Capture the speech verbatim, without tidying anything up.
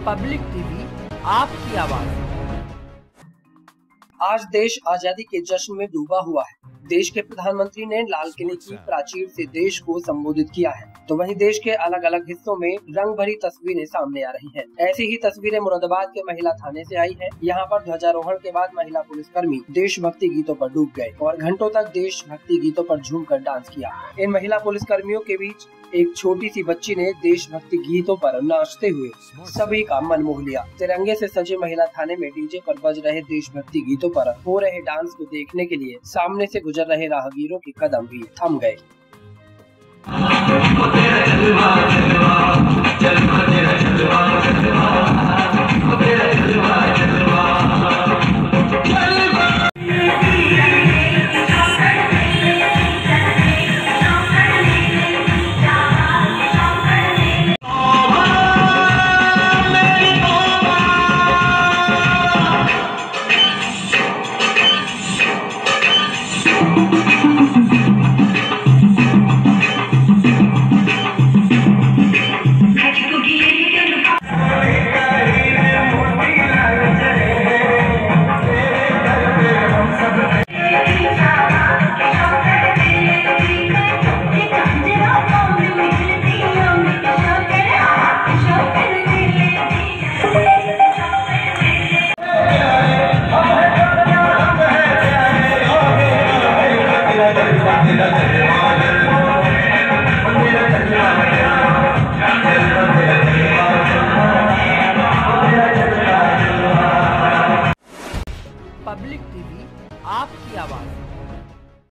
Public TV, आपकी आवाज। आज देश आजादी के जश्न में डूबा हुआ है। देश के प्रधानमंत्री ने लाल किले की प्राचीर से देश को संबोधित किया है, तो वहीं देश के अलग अलग हिस्सों में रंग भरी तस्वीरें सामने आ रही हैं। ऐसी ही तस्वीरें मुरादाबाद के महिला थाने से आई है। यहाँ पर ध्वजारोहण के बाद महिला पुलिसकर्मी देशभक्ति गीतों पर डूब गए और घंटों तक देशभक्ति गीतों पर झूमकर डांस किया। इन महिला पुलिसकर्मियों के बीच एक छोटी सी बच्ची ने देशभक्ति गीतों पर नाचते हुए सभी का मन मोह लिया। तिरंगे से सजे महिला थाने में डीजे पर बज रहे देशभक्ति गीतों पर हो रहे डांस को देखने के लिए सामने से गुजर रहे राहगीरों के कदम भी थम गए।